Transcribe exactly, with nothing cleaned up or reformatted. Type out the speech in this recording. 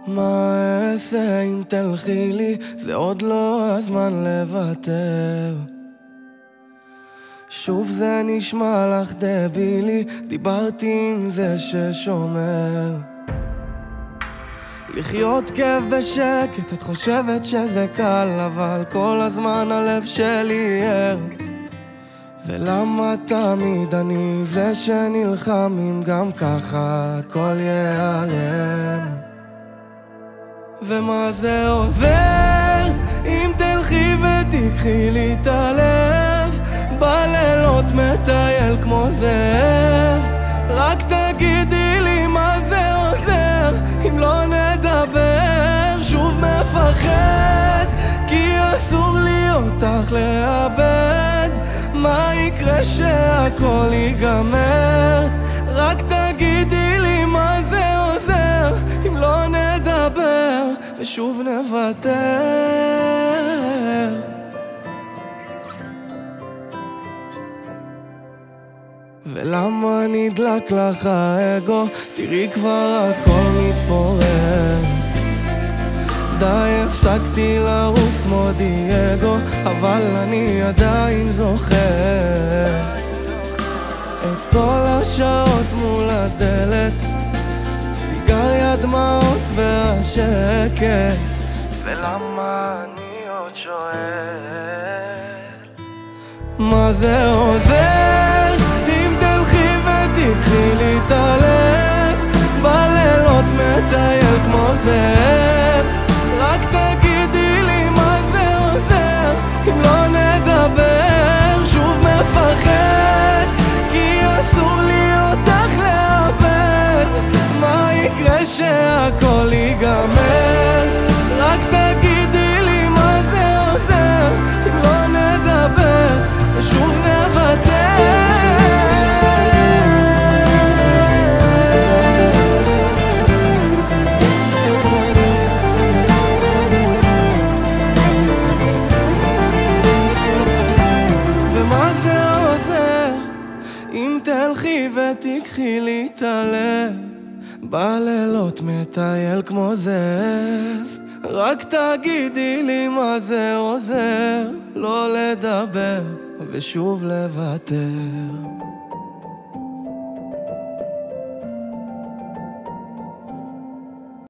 מה אעשה אם תלכי לי, זה עוד לא הזמן לוותר. שוב זה נשמע לך דבילי, דיברתי עם זה ששומר. לחיות כיף בשקט, את חושבת שזה קל, אבל כל הזמן הלב שלי ער. ולמה תמיד אני זה שנלחם אם גם ככה הכל ייעלם? ומה זה עוזר אם תלכי ותקחי לי את הלב? בלילות מטייל כמו זאב, רק תגידי לי מה זה עוזר אם לא נדבר. שוב מפחד כי אסור לי אותך לאבד. מה יקרה שהכל ייגמר? רק תגידי לי מה זה עוזר אם לא נדבר ושוב נוותר. ולמה נדלק לך האגו? תראי כבר הכל מתפורר. די הפסקתי לרוץ כמו דייגו, אבל אני עדיין זוכר את כל השעות מול הדלת, סיגריה, דמעות והשקט. ולמה אני עוד שואל מה זה עוזר אם תלכי ותקחי לי את הלב? בלילות מטייל כמו זאב, רק תגידי לי מה זה עוזר אם לא נדבר. שוב מפחד כי אסור לי אותך לאבד. מה יקרה שהכל ייגמר? רק תגידי לי מה זה עוזר אם לא נדבר ושוב נוותר. אם תלכי ותקחי לי את הלב? בלילות מטייל כמו זאב, רק תגידי לי מה זה עוזר לא לדבר ושוב לוותר.